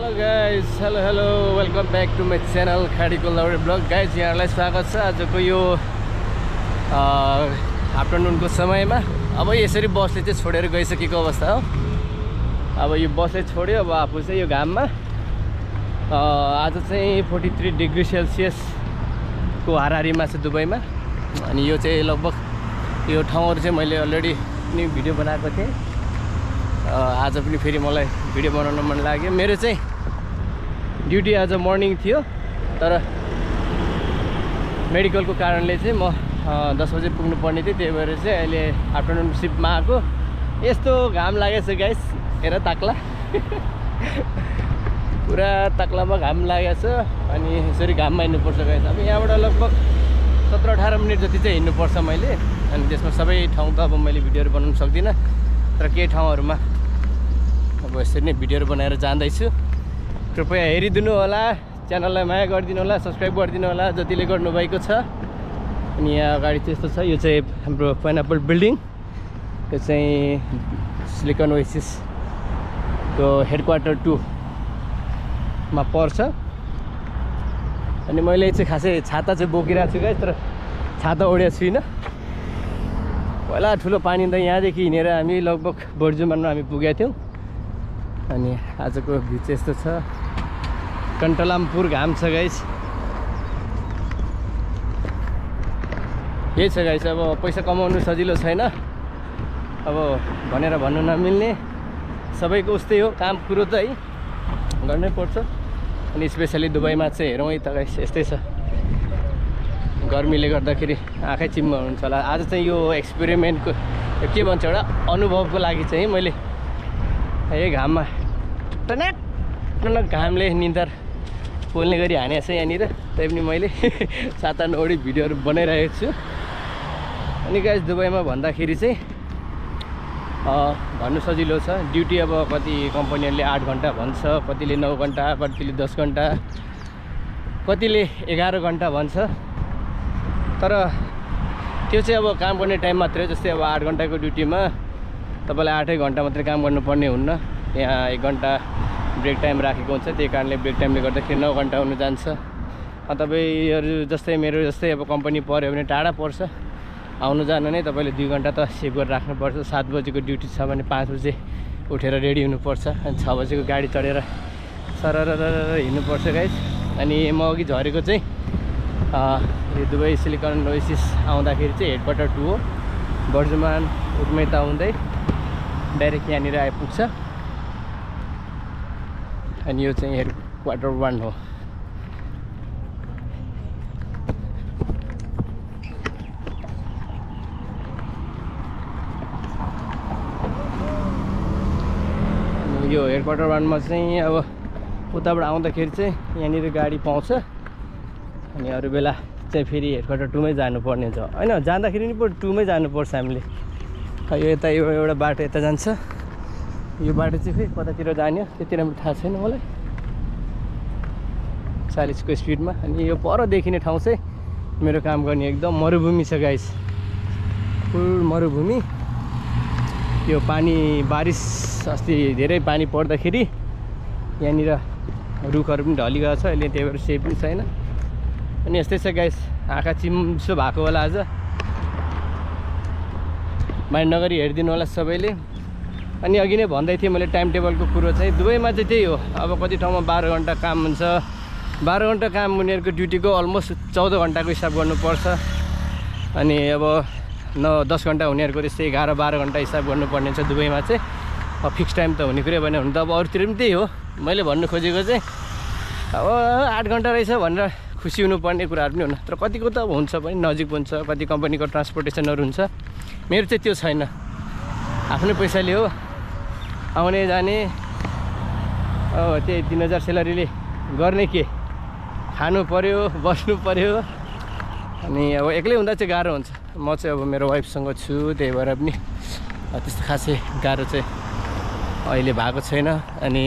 Hello guys, hello, welcome back to my channel खाडीको लौरे blog guys. यहाँलाई स्वागत छ आजको यो आफ्टरनुनको समयमा। अब यसरी बसले चाहिँ छोडेर गइसकेको अवस्था हो। अब यो बसले छोड्यो, अब आफू चाहिँ यो घाममा आज चाहिँ 43 डिग्री सेल्सियस को हाराहारीमा छ दुबईमा। अनि यो चाहिँ लगभग यो ठाउँहरु चाहिँ मैले अलरेडी नि भिडियो बनाएको थिएँ। आज पनि फेरि मलाई भिडियो बनाउन मन लाग्यो। मेरो चाहिँ ड्युटी आज मर्निङ थियो, तर मेडिकलको कारणले चाहिँ म 10 बजे पुग्नु पर्ने थियो। त्यही भएर चाहिँ अहिले आफ्टरनुन सिफ्टमा आएको। यस्तो घाम लागेछ गाइस, हेर ताक्ला पुरा ताक्लामा घाम लागेछ। अनि यसरी घाममा हिँड्नुपर्छ गाइस। अब यहाँबाट लगभग 17-18 मिनट जति चाहिँ हिँड्नुपर्छ मैले। अनि त्यसमा सबै ठाउँ त अब मैले भिडियोहरू बनाउन सक्दिनँ, तर केही ठाउँहरूमा अब यसरी नै भिडियोहरू बनाएर जाँदैछु। कृपया हेरिदिनु होला, च्यानललाई माया गरिदिनु होला, सब्सक्राइब गरिदिनु होला जतिले गर्नुभएको छ। अनि यहाँ अगाडि चाहिँ यस्तो छ, यो चाहिँ हाम्रो पाइनएप्पल बिल्डिङ। यो चाहिँ सिलिकन ओएसिसको हेडक्वार्टर 2 मा पर्छ। अनि मैले चाहिँ खासै छाता चाहिँ बोकिरहेको छु गाइस, तर छाता ओढेको छुइनँ। पहिला ठुलो पानी त यहाँदेखि हिँडेर हामी लगभग बर्जुमानमा हामी पुगेका थियौँ। अनि आजको भ्यू चाहिँ यस्तो छ, कन्टलामपुर घाम छ गाइस। यही छ गाइस। अब पैसा कमाउनु सजिलो छैन, अब भनेर भन्नु नमिल्ने, सबैको उस्तै हो। काम कुरो त है गर्नै पर्छ। अनि स्पेसली दुबईमा चाहिँ हेरौँ है त गाइस, यस्तै छ। गर्मीले गर्दाखेरि आँखै चिम्म हुन्छ होला। आज चाहिँ यो एक्सपेरिमेन्टको के भन्छ एउटा अनुभवको लागि चाहिँ मैले यही घाममा टनक टनक घामले निधार पोल्ने गरी हानेको छ यहाँनिर। त्यही पनि मैले छाता नओढी भिडियोहरू बनाइरहेको छु। अनि गाइस दुबईमा भन्दाखेरि चाहिँ भन्नु सजिलो छ। ड्युटी अब कति कम्पनीहरूले 8 घन्टा भन्छ, कतिले 9 घन्टा, कतिले 10 घन्टा, कतिले 11 घन्टा भन्छ। तर त्यो चाहिँ अब काम गर्ने टाइम मात्रै। जस्तै अब 8 घन्टाको ड्युटीमा तपाईँलाई 8 घन्टा मात्रै काम गर्नुपर्ने हुन्न, यहाँ 1 घन्टा ब्रेक टाइम राखेको हुन्छ। त्यही कारणले ब्रेक टाइमले गर्दाखेरि 9 घन्टा हुनु जान्छ। तपाईँहरू जस्तै मेरो जस्तै अब कम्पनी पऱ्यो भने टाढा पर्छ, आउनु जानु नै तपाईँले 2 घन्टा त सेभ गरेर राख्नुपर्छ। 7 बजेको ड्युटी छ भने 5 बजे उठेर रेडी हुनुपर्छ। अनि 6 बजेको गाडी चढेर सरर हिँड्नुपर्छ गाइस। अनि म अघि झरेको चाहिँ यो दुबई सिलिकन ओएसिस आउँदाखेरि चाहिँ हेडक्वार्टर 2 हो। बर्जुमान उर्मेता हुँदै डाइरेक्ट यहाँनिर आइपुग्छ। अनि यो चाहिँ हेडक्वार्टर 1 हो। यो हेडक्वार्टर 1 मा चाहिँ अब उताबाट आउँदाखेरि चाहिँ यहाँनिर गाडी पाउँछ। अनि अरू बेला चाहिँ फेरि हेडक्वार्टर 2 मै जानुपर्ने हुन्छ। होइन, जाँदाखेरि नि 2 मै जानुपर्छ हामीले। यो यता एउटा बाटो यता जान्छ, यो बाटो चाहिँ फेरि कतातिर जाने हो त्यति राम्रो थाहा छैन मलाई। 40 को स्पिडमा। अनि यो पर देखिने ठाउँ चाहिँ मेरो काम गर्ने एकदम मरुभूमि छ गाइस, फुल मरुभूमि। यो पानी बारिस अस्ति धेरै पानी पर्दाखेरि यहाँनिर रुखहरू पनि ढलिगएको छ अहिले, त्यही भएर सेफ पनि छैन। अनि यस्तै छ गाइस, आँखा चिम्सो भएको होला आज। माइन्ड नगरी हेरिदिनु होला सबैले। अनि अघि नै भन्दै थिएँ मैले टाइम टेबलको कुरो चाहिँ। दुबईमा चाहिँ त्यही हो, अब कति ठाउँमा 12 घन्टा काम हुन्छ। 12 घन्टा काम उनीहरूको ड्युटीको अलमोस्ट 14 घन्टाको हिसाब गर्नुपर्छ। अनि अब 10 घन्टा हुनेहरूको त्यस्तै 11-12 घन्टा हिसाब गर्नुपर्ने हुन्छ दुबईमा चाहिँ। अब फिक्स टाइम त हुने कुरै भने हुन त अब अरूतिर पनि त्यही हो। मैले भन्नु खोजेको चाहिँ अब 8 घन्टा रहेछ भनेर खुसी हुनुपर्ने कुराहरू पनि हुन, तर कतिको त अब हुन्छ पनि, नजिक हुन्छ। कति कम्पनीको ट्रान्सपोर्टेसनहरू हुन्छ, मेरो चाहिँ त्यो छैन। आफ्नै पैसाले हो आउने जाने। त्यही 3000 सेलरीले गर्ने के, खानु पऱ्यो, बस्नु पऱ्यो। अनि अब एक्लै हुँदा चाहिँ गाह्रो हुन्छ। म चाहिँ अब मेरो वाइफसँग छु, त्यही भएर पनि त्यस्तो खासै गाह्रो चाहिँ अहिले भएको छैन। अनि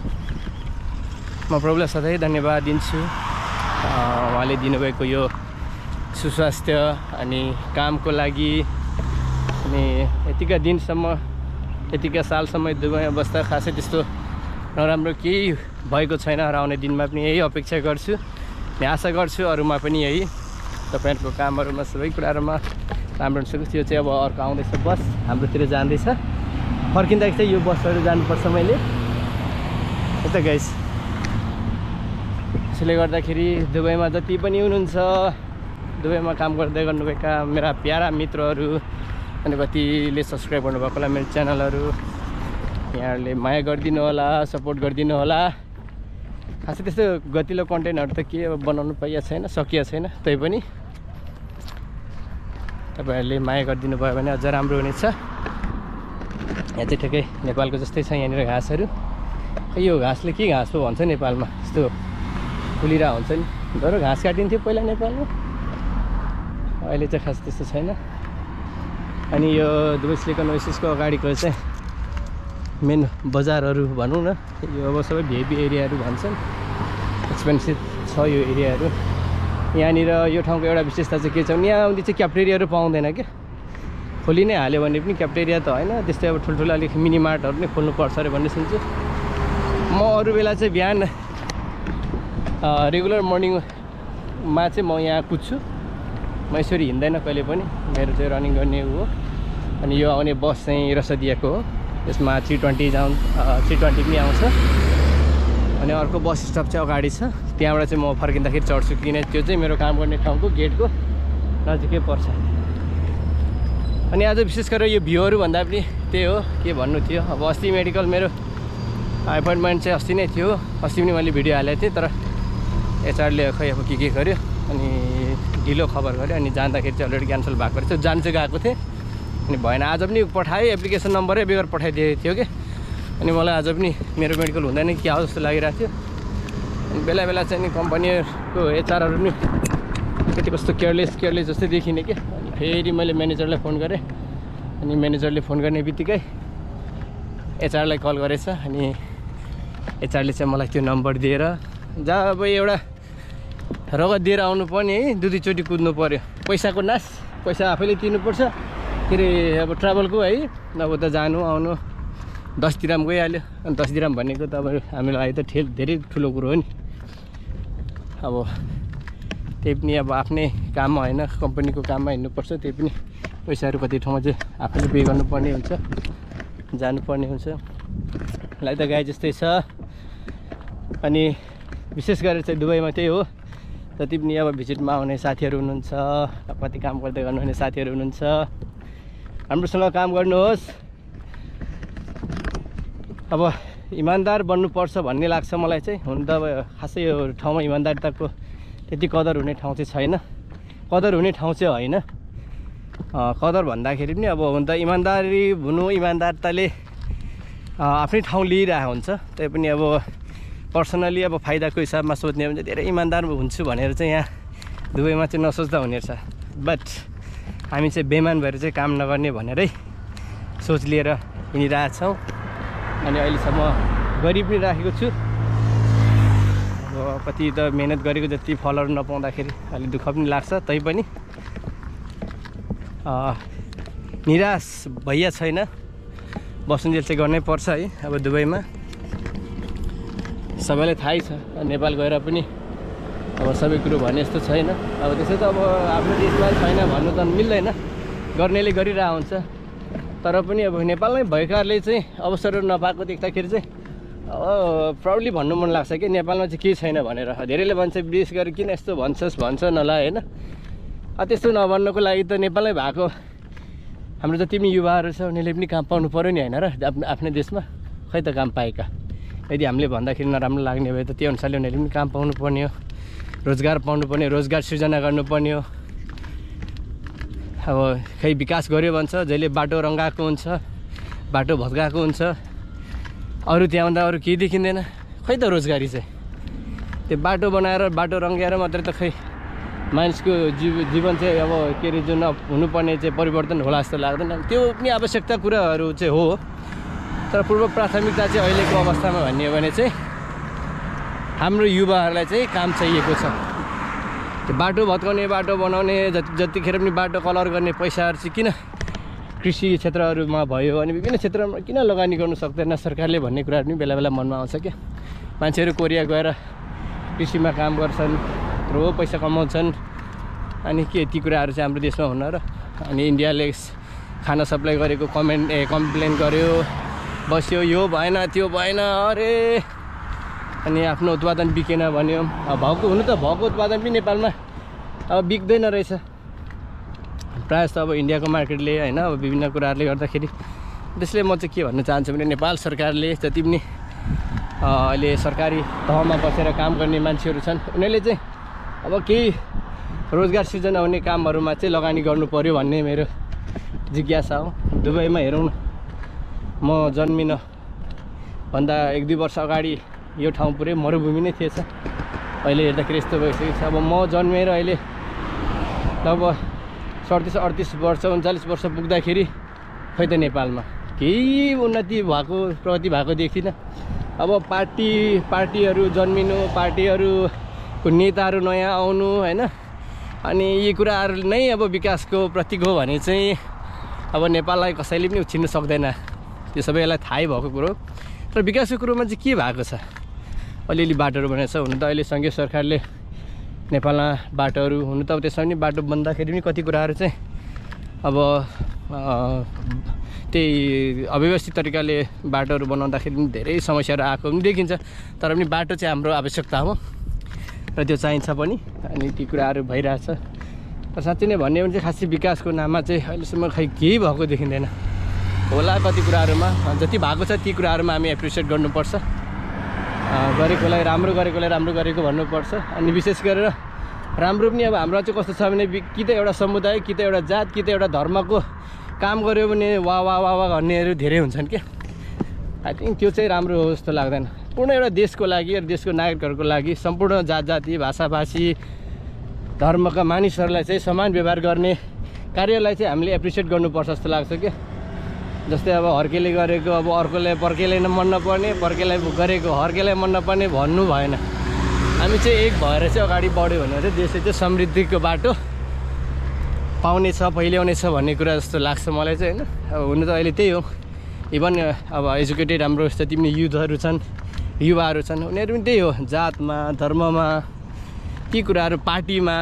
म प्रभुलाई सधैँ धन्यवाद दिन्छु, उहाँले दिनुभएको यो सुस्वास्थ्य अनि कामको लागि। अनि यतिका दिनसम्म, यतिका सालसम्म दुबईमा बस्दा खासै त्यस्तो नराम्रो केही भएको छैन र आउने दिनमा पनि यही अपेक्षा गर्छु अनि आशा गर्छु अरूमा पनि यही तपाईहरुको कामहरुमा सबै कुराहरुमा राम्रो हुन्छ। त्यो चाहिँ अब अर्को आउँदैछ बस हाम्रोतिर जाँदैछ फर्किँदाखेरि चाहिँ यो बसहरु जानुपर्छ मैले यता गाइस। त्यसले गर्दाखेरि दुबईमा जति पनि हुनुहुन्छ दुबईमा काम गर्दै गर्नुभएका मेरा प्यारा मित्रहरु अनि कतिले सब्स्क्राइब गर्नुभएकोलाई मेरो च्यानलहरु यहाँहरुले माया गरिदिनु होला सपोर्ट गरिदिनु होला। खासै त्यस्तो गतिलो कन्टेन्टहरु त के बनाउनु पाइएको छैन सकिएको छैन तै पनि तपाईहरुले माया गरिदिनु भयो भने अझ राम्रो हुनेछ। यहाँ चाहिँ ठ्याक्कै नेपालको जस्तै छ यहाँनिर घाँसहरु यो घाँसले के घाँस हो भन्छ नेपालमा यस्तो फुलिरा हुन्छ नि तर घाँस काटिन्थ्यो पहिला नेपालमा अहिले चाहिँ खास त्यस्तो छैन। अनि यो दुबई सिलिकन ओएसिसको अगाडिको चाहिँ मेन बजारहरु भनौँ न यो अब सबै भिआइपी एरियाहरु भन्छन् एक्सपेन्सिभ छ यो एरियाहरु। यहाँनिर यो ठाउँको एउटा विशेषता चाहिँ के छ भने यहाँ आउँदै चाहिँ क्याफ्टेरियाहरु पाउँदैन के खोलि नै हाल्यो भने पनि क्याफ्टेरिया त होइन त्यस्तै अब ठुल्ठुलो अलिक मिनी मार्टहरु नै खोल्नु पर्छ अरे भन्ने सुन्छु म। अरू बेला चाहिँ बिहान रेगुलर मर्निङमा चाहिँ म यहाँ कुद्छु म यसरी हिँड्दैन कहिले पनि मेरो चाहिँ रनिङ गर्ने हो। अनि यो आउने बस चाहिँ रसदियाको हो यसमा 320 पनि आउँछ अनि अर्को बस स्टप चाहिँ अगाडि छ त्यहाँबाट चाहिँ म फर्किँदाखेरि चढ्छु किन त्यो चाहिँ मेरो काम गर्ने ठाउँको गेटको नजिकै पर्छ। अनि आज विशेष गरेर यो भ्यूहरू भन्दा पनि त्यही हो के भन्नु थियो अब अस्ति मेडिकल मेरो एपोइन्टमेन्ट चाहिँ अस्ति नै थियो अस्ति पनि मैले भिडियो हालेको थिएँ तर एचआरले खै अब के गर्यो अनि ढिलो खबर गर्यो अनि जाँदाखेरि चाहिँ अलरेडी क्यान्सल भएको रहेछ जान चाहिँ गएको थिएँ अनि भएन आज पनि पठाएँ एप्लिकेसन नम्बरै बेगर पठाइदिएको थियो कि अनि मलाई आज पनि मेरो मेडिकल हुँदैन क्या हो जस्तो लागिरहेको थियो। अनि बेला बेला चाहिँ नि कम्पनीको एचआरहरू पनि कति कस्तो केयरलेस जस्तै देखिने कि अनि फेरि मैले म्यानेजरलाई फोन गरेँ अनि म्यानेजरले फोन गर्ने बित्तिकै एचआरलाई कल गरेछ अनि एचआरले चाहिँ मलाई त्यो नम्बर दिएर जहाँ अब एउटा रगत दिएर आउनु पर्ने है दुईचोटि कुद्नु पर्यो पैसाको नाश पैसा आफैले तिर्नुपर्छ के अरे अब ट्राभलको है अब त जानु आउनु 10 दिराम गइहाल्यो अनि 10 दिराम भनेको त अब हामीलाई लागि त धेरै ठुलो कुरो हो नि। अब त्यही पनि अब आफ्नै काममा होइन कम्पनीको काममा हिँड्नुपर्छ त्यही पनि पैसाहरू कति ठाउँमा चाहिँ आफैले पे गर्नुपर्ने हुन्छ जानुपर्ने हुन्छ लाइक त गाई जस्तै छ। अनि विशेष गरेर चाहिँ दुबईमा त्यही हो जति पनि अब भिजिटमा आउने साथीहरू हुनुहुन्छ कति काम गर्दै गर्नुहुने साथीहरू हुनुहुन्छ राम्रोसँग काम गर्नुहोस्। अब इमान्दार बन्नुपर्छ भन्ने लाग्छ मलाई चाहिँ हुन त अब खासै यो ठाउँमा इमान्दारिताको त्यति कदर हुने ठाउँ चाहिँ छैन कदर हुने ठाउँ चाहिँ होइन कदर भन्दाखेरि पनि अब हुन त इमान्दारी हुनु इमान्दारिताले आफ्नै ठाउँ लिइरहेको हुन्छ त्यही पनि अब पर्सनली अब फाइदाको हिसाबमा सोच्ने भने चाहिँ धेरै इमान्दार हुन्छु भनेर चाहिँ यहाँ दुबईमा चाहिँ नसोच्दा हुने रहेछ बट हामी चाहिँ बेमान भएर चाहिँ काम नगर्ने भनेरै सोच लिएर हिँडिरहेछौँ अनि अहिलेसम्म गरि पनि राखेको छु। अब कति त मेहनत गरेको जति फलहरू नपाउँदाखेरि अलि दुःख पनि लाग्छ तैपनि निराश भइया छैन बस्नुजेल चाहिँ गर्नै पर्छ है। अब दुबईमा सबैलाई थाहै छ नेपाल गएर पनि अब सबै कुरो भने जस्तो छैन अब त्यसै त अब आफ्नो देशमा छैन भन्नु त मिल्दैन गर्नेले गरिरहेको हुन्छ तर पनि अब नेपालमै भएकाहरूले चाहिँ अवसरहरू नपाएको देख्दाखेरि चाहिँ अब प्राउडली भन्नु मन लाग्छ कि नेपालमा चाहिँ केही छैन भनेर। धेरैले भन्छ विशेष गरी किन यस्तो भन्छ नला होइन त्यस्तो नभन्नुको लागि त नेपालमै भएको हाम्रो जति पनि युवाहरू छ उनीहरूले पनि काम पाउनु पऱ्यो नि होइन र आफ्नै देशमा खै त काम पाएका यदि हामीले भन्दाखेरि नराम्रो लाग्ने भए त त्यो अनुसारले उनीहरूले पनि काम पाउनु पर्ने हो रोजगार पाउनु पर्ने रोजगार सृजना गर्नुपर्ने हो। अब खै विकास गर्यो भन्छ जहिले बाटो रङ्गाएको हुन्छ बाटो भत्काएको हुन्छ अरू त्यहाँभन्दा अरू केही देखिँदैन खै त रोजगारी चाहिँ त्यो बाटो बनाएर बाटो रङ्ग्याएर मात्रै त खै मानिसको जीवन चाहिँ अब के अरे जुन हुनुपर्ने चाहिँ परिवर्तन होला जस्तो लाग्दैन। त्यो पनि आवश्यकता कुराहरू चाहिँ हो तर पूर्व प्राथमिकता चाहिँ अहिलेको अवस्थामा भन्ने हो भने चाहिँ हाम्रो युवाहरूलाई चाहिँ काम चाहिएको छ। त्यो बाटो भत्काउने बाटो बनाउने जतिखेर पनि बाटो कलर गर्ने पैसाहरू चाहिँ किन कृषि क्षेत्रहरूमा भयो अनि विभिन्न क्षेत्रमा किन लगानी गर्नु सक्दैन सरकारले भन्ने कुराहरू पनि बेला बेला मनमा आउँछ क्या। मान्छेहरू कोरिया गएर कृषिमा काम गर्छन्, थ्रो पैसा कमाउँछन्, अनि के ती कुराहरू चाहिँ हाम्रो देशमा हुन र अनि इन्डियाले खाना सप्लाई गरेको कम्प्लेन गर्यो, बस्यो, यो भएन त्यो भएन अरे, अनि आफ्नो उत्पादन बिकेन भन्यो। भएको हुनु त भएको उत्पादन पनि नेपालमा अब बिक्दैन रहेछ प्रायः जस्तो अब इन्डियाको मार्केटले होइन। अब विभिन्न कुराहरूले गर्दाखेरि त्यसले म चाहिँ के भन्न चाहन्छु भने नेपाल सरकारले जति पनि अहिले सरकारी तहमा बसेर काम गर्ने मान्छेहरू छन् उनीहरूले चाहिँ अब केही रोजगार सृजना हुने कामहरूमा चाहिँ लगानी गर्नु पर्यो भन्ने मेरो जिज्ञासा हो। दुबईमा हेरौँ न, म जन्मिन भन्दा 1-2 वर्ष अगाडि यो ठाउँ पुरै मरुभूमि नै थिएछ, अहिले हेर्दाखेरि यस्तो भइसकेको छ। अब म जन्मेर अहिले लगभग 37-38 वर्ष 39 वर्ष पुग्दाखेरि खै त नेपालमा केही उन्नति भएको प्रगति भएको देख्दिनँ। अब पार्टीहरू जन्मिनु, पार्टीहरूको नेताहरू नयाँ आउनु होइन, अनि यी कुराहरू नै अब विकासको प्रतीक हो भने चाहिँ अब नेपाललाई कसैले पनि उछिन्न सक्दैन, त्यो सबैलाई थाहै भएको कुरो। तर विकासको कुरोमा चाहिँ के भएको छ, अलिअलि बाटोहरू बनेको छ। हुन त अहिले सङ्घीय सरकारले नेपालमा बाटोहरू हुनु त त्यसमा पनि बाटो बन्दाखेरि पनि कति कुराहरू चाहिँ अब त्यही अव्यवस्थित तरिकाले बाटोहरू बनाउँदाखेरि पनि धेरै समस्याहरू आएको पनि देखिन्छ। तर पनि बाटो चाहिँ हाम्रो आवश्यकता हो र त्यो चाहिन्छ पनि, अनि ती कुराहरू भइरहेछ। र साँच्चै नै भन्ने भने चाहिँ खासै विकासको नाममा चाहिँ अहिलेसम्म खै केही भएको देखिँदैन होला। कति कुराहरूमा जति भएको छ ती कुराहरूमा हामी एप्रिसिएट गर्नुपर्छ, गरेकोलाई राम्रो गरेको भन्नुपर्छ। अनि विशेष गरेर राम्रो पनि अब हाम्रो चाहिँ कस्तो छ भने कि त एउटा समुदाय, कि त एउटा जात, कि त एउटा धर्मको काम गऱ्यो भने वाह भन्नेहरू धेरै हुन्छन् क्या। आई थिङ्क त्यो चाहिँ राम्रो हो जस्तो लाग्दैन। पूर्ण एउटा देशको लागि र देशको नागरिकहरूको लागि सम्पूर्ण जात जाति भाषाभाषी धर्मका मानिसहरूलाई चाहिँ समान व्यवहार गर्ने कार्यलाई चाहिँ हामीले एप्रिसिएट गर्नुपर्छ जस्तो लाग्छ क्या। जस्तै अब हर्केले गरेको अब पर्केलाई मन नपर्ने, पर्केलाई गरेको हर्केलाई मन नपर्ने भन्नु भएन। हामी चाहिँ एक भएर चाहिँ अगाडि बढ्यो भने चाहिँ देशले चाहिँ समृद्धिको बाटो पाउनेछ, पहिल्याउने छ भन्ने कुरा जस्तो लाग्छ मलाई चाहिँ होइन। अब हुनु त अहिले त्यही हो, इभन अब एजुकेटेड हाम्रो जति पनि युथहरू छन्, युवाहरू छन्, उनीहरू पनि त्यही हो, जातमा धर्ममा ती कुराहरू, पार्टीमा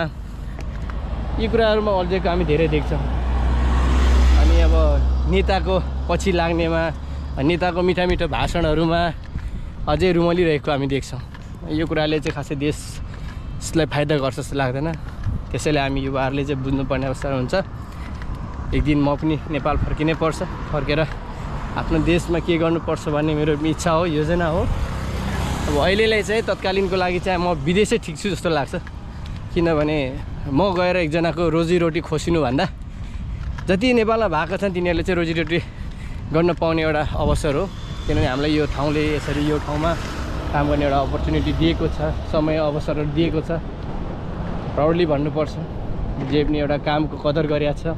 यी कुराहरूमा अल्झेको हामी धेरै देख्छौँ। अनि अब नेताको पछि लाग्नेमा, नेताको मिठा भाषणहरूमा अझै रुमलिरहेको हामी देख्छौँ। यो कुराले चाहिँ खासै देशलाई फाइदा गर्छ जस्तो लाग्दैन। त्यसैले हामी युवाहरूले चाहिँ बुझ्नुपर्ने अवस्था हुन्छ। एक दिन म पनि नेपाल फर्किनै पर्छ, फर्केर आफ्नो देशमा के गर्नुपर्छ भन्ने मेरो इच्छा हो, योजना हो। अब अहिलेलाई चाहिँ तत्कालीनको लागि चाहिँ म विदेशै ठिक छु जस्तो लाग्छ, किनभने म गएर एकजनाको रोजीरोटी खोसिनुभन्दा जति नेपालमा भएको छन् तिनीहरूले चाहिँ रोजीरोटी गर्न पाउने एउटा अवसर हो। किनभने हामीलाई यो ठाउँले यसरी यो ठाउँमा काम गर्ने एउटा अपर्च्युनिटी दिएको छ, समय अवसरहरू दिएको छ। प्राउडली भन्नुपर्छ, जे पनि एउटा कामको कदर गरिएको छ,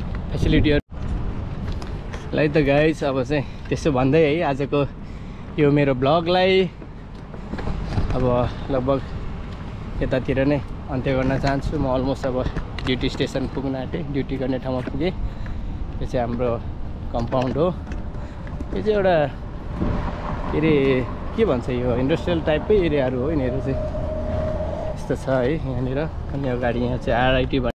फेसिलिटीहरूलाई त गाइस। अब चाहिँ त्यसो भन्दै है आजको यो मेरो ब्लगलाई अब लगभग यतातिर नै अन्त्य गर्न चाहन्छु। म अलमोस्ट अब ड्युटी स्टेसन पुग्न आँटेँ, ड्युटी गर्ने ठाउँमा पुगेँ। यो चाहिँ हाम्रो कम्पाउन्ड हो। यो चाहिँ एउटा के अरे के भन्छ, यो इन्डस्ट्रियल टाइपकै एरियाहरू हो यिनीहरू चाहिँ, यस्तो छ है यहाँनिर। अनि यो गाडी यहाँ चाहिँ RIT